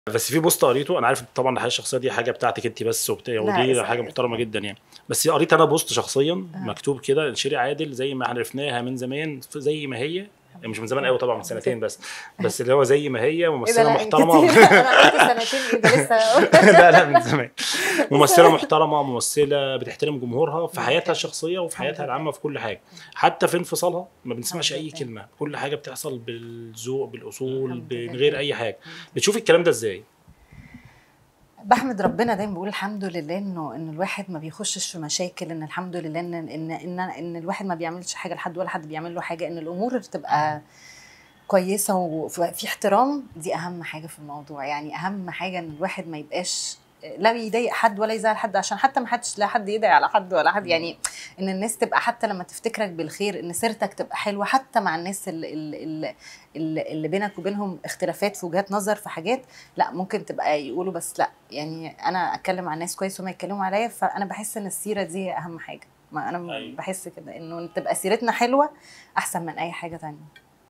بس في بوست قريته، انا عارف طبعا الحياه الشخصيه دي حاجه بتاعتك انت بس وبتاع، ودي حاجه محترمه جدا يعني. بس قريت انا بوست شخصيا مكتوب كده: شيري عادل زي ما عرفناها من زمان زي ما هي، مش من زمان قوي طبعا، من سنتين بس اللي هو زي ما هي ايه ده؟ ممثله لا محترمه. كتير. انا قلت سنتين، ايه ده لسه. لا لا، من زمان. ممثله محترمه، ممثله بتحترم جمهورها في حياتها الشخصيه وفي حياتها العامه، في كل حاجه. حتى في انفصالها ما بنسمعش اي كلمه، كل حاجه بتحصل بالذوق بالاصول من غير اي حاجه. بتشوفي الكلام ده ازاي؟ بحمد ربنا دايما، بقول الحمد لله ان الواحد ما بيخشش في مشاكل، ان الحمد لله ان الواحد ما بيعملش حاجه لحد ولا حد بيعمل له حاجه، ان الامور تبقى كويسه وفي احترام. دي اهم حاجه في الموضوع، يعني اهم حاجه ان الواحد ما يبقاش لا يضايق حد ولا يزعل حد، عشان حتى ما حدش، لا حد يضايق على حد ولا حد، يعني ان الناس تبقى حتى لما تفتكرك بالخير، ان سيرتك تبقى حلوه حتى مع الناس اللي بينك وبينهم اختلافات في وجهات نظر في حاجات، لا ممكن تبقى يقولوا بس لا، يعني انا اتكلم عن الناس كويس وما يتكلموا عليا. فانا بحس ان السيره دي اهم حاجه، ما انا بحس كده انه تبقى سيرتنا حلوه احسن من اي حاجه تانية.